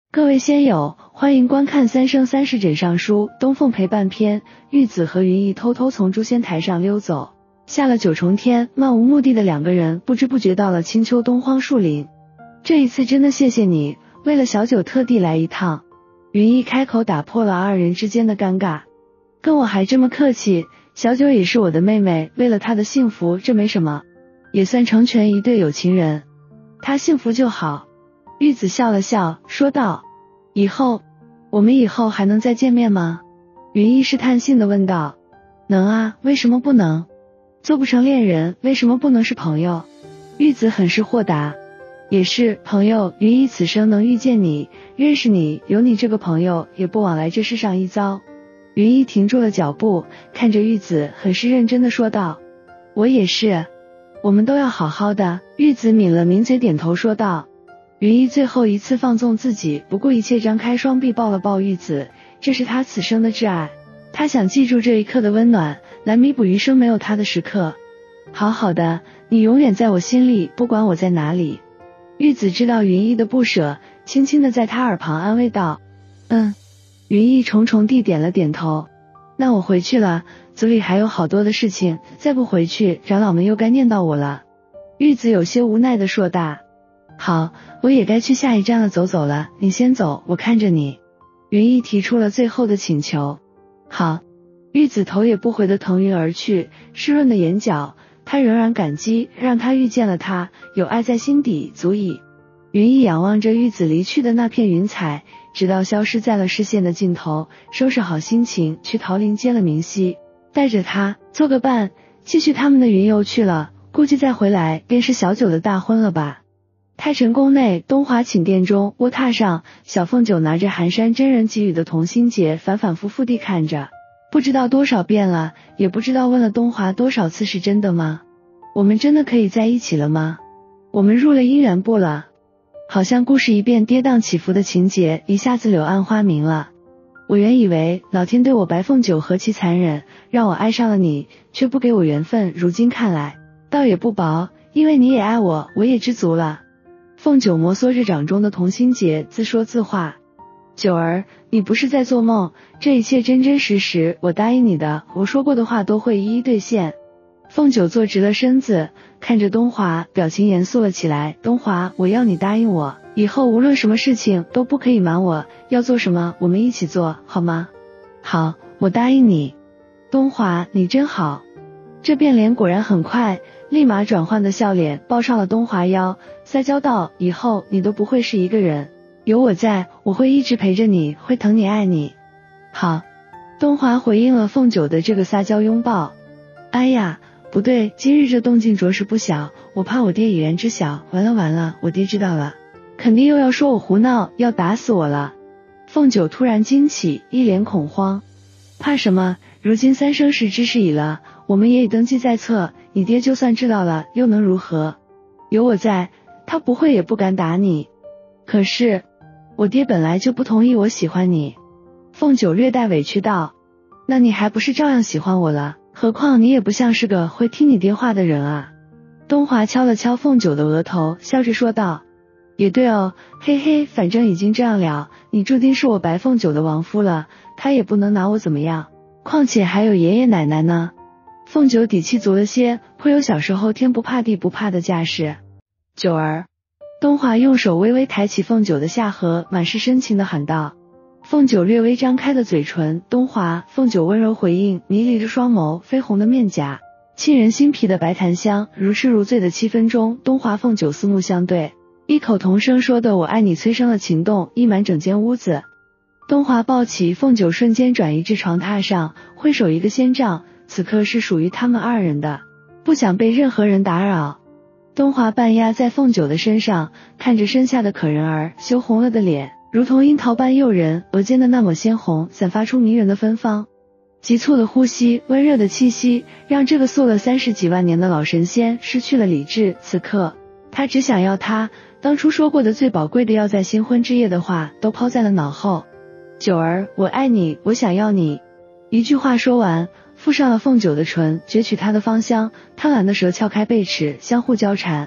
各位仙友，欢迎观看三生三世枕上书东凤陪伴篇。玉子和云逸偷偷从诛仙台上溜走，下了九重天，漫无目的的两个人不知不觉到了青丘东荒树林。这一次真的谢谢你，为了小九特地来一趟。云逸开口打破了二人之间的尴尬。跟我还这么客气，小九也是我的妹妹，为了她的幸福，这没什么，也算成全一对有情人。她幸福就好。玉子笑了笑，说道：我们以后还能再见面吗？云逸试探性地问道。能啊，为什么不能？做不成恋人，为什么不能是朋友？玉子很是豁达。也是，朋友，云逸此生能遇见你，认识你，有你这个朋友，也不枉来这世上一遭。云逸停住了脚步，看着玉子，很是认真地说道：我也是，我们都要好好的。玉子抿了抿嘴，点头说道。云逸最后一次放纵自己，不顾一切张开双臂抱了抱玉子，这是他此生的挚爱，他想记住这一刻的温暖，来弥补余生没有他的时刻。好好的，你永远在我心里，不管我在哪里。玉子知道云逸的不舍，轻轻地在他耳旁安慰道：云逸重重地点了点头。那我回去了，组里还有好多的事情，再不回去，长老们又该念叨我了。玉子有些无奈地说道。好，我也该去下一站了，走了，你先走，我看着你。云逸提出了最后的请求。好。玉子头也不回地腾云而去，湿润的眼角，他仍然感激，让他遇见了他，有爱在心底，足矣。云逸仰望着玉子离去的那片云彩，直到消失在了视线的尽头，收拾好心情，去桃林接了明熙，带着他做个伴，继续他们的云游去了，估计再回来便是小九的大婚了吧。太晨宫内，东华寝殿中，卧榻上，小凤九拿着寒山真人给予的同心结，反反复复地看着，不知道多少遍了，也不知道问了东华多少次是真的吗？我们真的可以在一起了吗？我们入了姻缘簿了？好像故事一遍跌宕起伏的情节，一下子柳暗花明了。我原以为老天对我白凤九何其残忍，让我爱上了你，却不给我缘分，如今看来，倒也不薄，因为你也爱我，我也知足了。凤九摩挲着掌中的同心结，自说自话。九儿，你不是在做梦，这一切真真实实，我答应你的，我说过的话都会一一兑现。凤九坐直了身子，看着东华，表情严肃了起来。东华，我要你答应我，以后无论什么事情都不可以瞒我，要做什么我们一起做，好吗？好，我答应你。东华，你真好。这变脸果然很快，立马转换的笑脸抱上了东华腰，撒娇道：以后你都不会是一个人，有我在，我会一直陪着你，会疼你爱你。好。东华回应了凤九的这个撒娇拥抱。哎呀，不对，今日这动静着实不小，我怕我爹已然知晓，完了，我爹知道了，肯定又要说我胡闹，要打死我了。凤九突然惊起，一脸恐慌。怕什么？如今三生石之事已了，我们也已登记在册，你爹就算知道了，又能如何？有我在，他不会也不敢打你。可是，我爹本来就不同意我喜欢你。凤九略带委屈道。那你还不是照样喜欢我了？何况你也不像是个会听你爹话的人啊。东华敲了敲凤九的额头，笑着说道。也对哦，嘿嘿，反正已经这样了，你注定是我白凤九的亡夫了，他也不能拿我怎么样，况且还有爷爷奶奶呢。凤九底气足了些，颇有小时候天不怕地不怕的架势。九儿。东华用手微微抬起凤九的下颌，满是深情地喊道。凤九略微张开的嘴唇，东华。凤九温柔回应，迷离着双眸，绯红的面颊，沁人心脾的白檀香，如痴如醉的7分钟，东华凤九四目相对，异口同声说的我爱你催生了情动，溢满整间屋子。东华抱起凤九，瞬间转移至床榻上，挥手一个仙杖，此刻是属于他们二人的，不想被任何人打扰。东华半压在凤九的身上，看着身下的可人儿，羞红了的脸如同樱桃般诱人，额间的那抹鲜红散发出迷人的芬芳。急促的呼吸，温热的气息，让这个素了30几万年的老神仙失去了理智。此刻他只想要他当初说过的最宝贵的要在新婚之夜的话都抛在了脑后。九儿，我爱你，我想要你。一句话说完，附上了凤九的唇，攫取她的芳香，贪婪的舌撬开贝齿，相互交缠。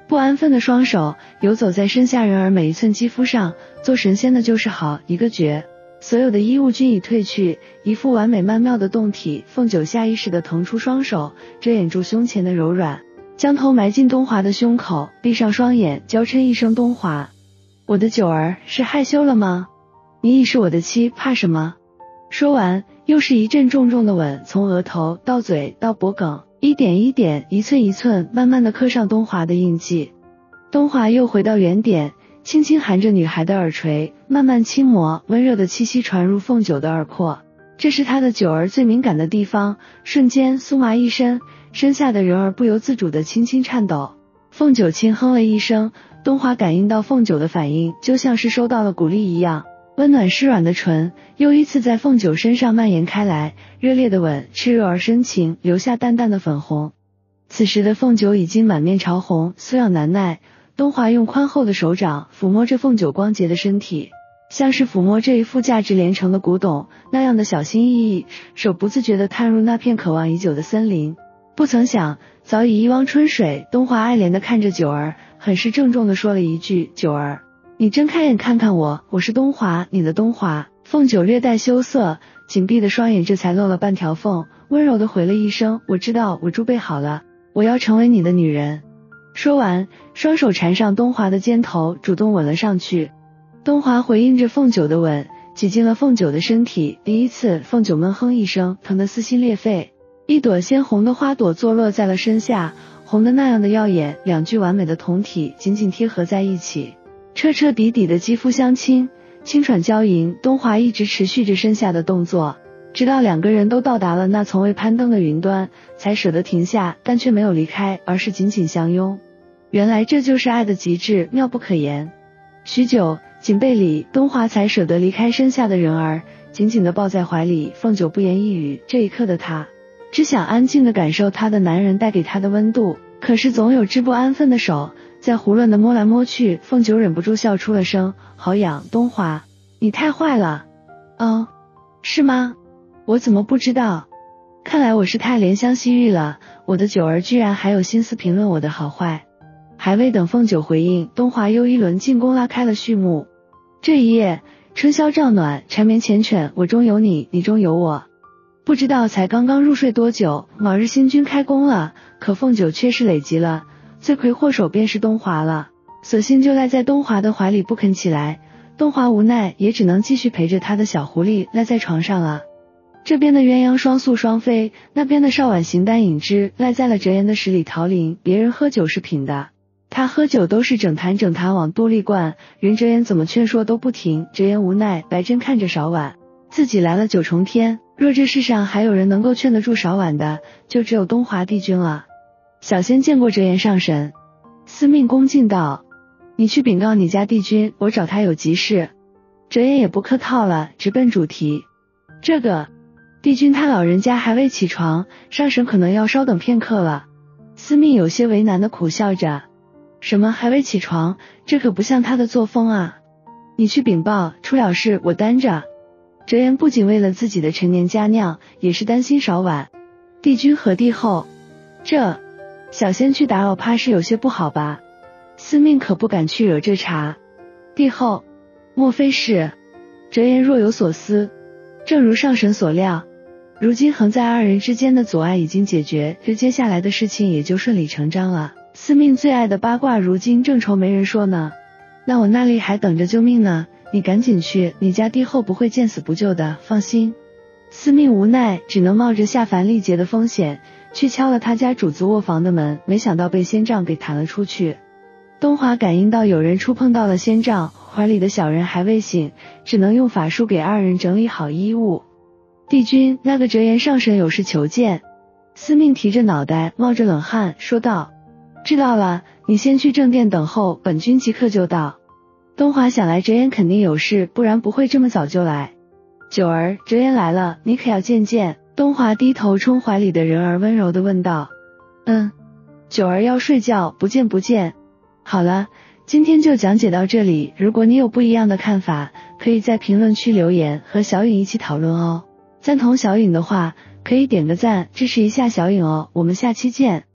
不安分的双手游走在身下人儿每一寸肌肤上，做神仙的就是好一个绝。所有的衣物均已褪去，一副完美曼妙的胴体。凤九下意识地腾出双手，遮掩住胸前的柔软，将头埋进东华的胸口，闭上双眼，娇嗔一声：东华，我的九儿，是害羞了吗？你已是我的妻，怕什么？说完，又是一阵重重的吻，从额头到嘴到脖颈，一点一点，一寸一寸，慢慢地刻上东华的印记。东华又回到原点，轻轻含着女孩的耳垂，慢慢轻磨，温热的气息传入凤九的耳廓，这是她的九儿最敏感的地方。瞬间酥麻一身，身下的人儿不由自主地轻轻颤抖。凤九轻哼了一声，东华感应到凤九的反应，就像是收到了鼓励一样，温暖湿软的唇又一次在凤九身上蔓延开来，热烈的吻炽热而深情，留下淡淡的粉红。此时的凤九已经满面潮红，酥痒难耐。东华用宽厚的手掌抚摸着凤九光洁的身体，像是抚摸这一副价值连城的古董那样的小心翼翼，手不自觉地探入那片渴望已久的森林。不曾想，早已一汪春水。东华爱怜地看着九儿，很是郑重地说了一句：九儿，你睁开眼看看我，我是东华，你的东华。凤九略带羞涩，紧闭的双眼这才露了半条缝，温柔地回了一声：我知道，我准备好了，我要成为你的女人。说完，双手缠上东华的肩头，主动吻了上去。东华回应着凤九的吻，挤进了凤九的身体。第一次，凤九闷哼一声，疼得撕心裂肺。一朵鲜红的花朵坐落在了身下，红的那样的耀眼，两具完美的酮体紧紧贴合在一起，彻彻底底的肌肤相亲，轻喘娇吟。东华一直持续着身下的动作，直到两个人都到达了那从未攀登的云端，才舍得停下，但却没有离开，而是紧紧相拥。原来这就是爱的极致，妙不可言。许久，锦被里，东华才舍得离开身下的人儿，紧紧地抱在怀里。凤九不言一语，这一刻的她只想安静地感受她的男人带给她的温度，可是总有只不安分的手在胡乱地摸来摸去。凤九忍不住笑出了声：好痒，东华，你太坏了。哦，是吗？我怎么不知道？看来我是太怜香惜玉了，我的九儿居然还有心思评论我的好坏。还未等凤九回应，东华又一轮进攻拉开了序幕。这一夜，春宵照暖，缠绵缱绻，我中有你，你中有我。不知道才刚刚入睡多久，卯日星君开工了，可凤九却是累极了，罪魁祸首便是东华了，索性就赖在东华的怀里不肯起来。东华无奈，也只能继续陪着他的小狐狸赖在床上了。这边的鸳鸯双宿双飞，那边的邵婉形单影只赖在了折颜的十里桃林。别人喝酒是品的，他喝酒都是整坛整坛往肚里灌，任折颜怎么劝说都不停。折颜无奈，白真看着邵婉，自己来了9重天，若这世上还有人能够劝得住邵婉的，就只有东华帝君了。小仙见过折颜上神，司命恭敬道：你去禀告你家帝君，我找他有急事。折颜也不客套了，直奔主题。这个帝君他老人家还未起床，上神可能要稍等片刻了。司命有些为难的苦笑着，什么还未起床，这可不像他的作风啊。你去禀报，出了事我担着。折颜不仅为了自己的陈年佳酿，也是担心邵婉。帝君和帝后，这小仙去打扰怕是有些不好吧。司命可不敢去惹这茬。帝后，莫非是？折颜若有所思。正如上神所料，如今横在二人之间的阻碍已经解决，这接下来的事情也就顺理成章了。司命最爱的八卦如今正愁没人说呢，那我那里还等着救命呢，你赶紧去，你家帝后不会见死不救的，放心。司命无奈，只能冒着下凡历劫的风险，去敲了他家主子卧房的门，没想到被仙杖给弹了出去。东华感应到有人触碰到了仙杖，怀里的小人还未醒，只能用法术给二人整理好衣物。帝君，那个折颜上神有事求见。司命提着脑袋，冒着冷汗说道：知道了，你先去正殿等候，本君即刻就到。东华想来折颜肯定有事，不然不会这么早就来。九儿，折颜来了，你可要见见。东华低头冲怀里的人儿温柔地问道。九儿要睡觉，不见不见。好了，今天就讲解到这里，如果你有不一样的看法，可以在评论区留言和小颖一起讨论哦。赞同小颖的话，可以点个赞支持一下小颖哦，我们下期见。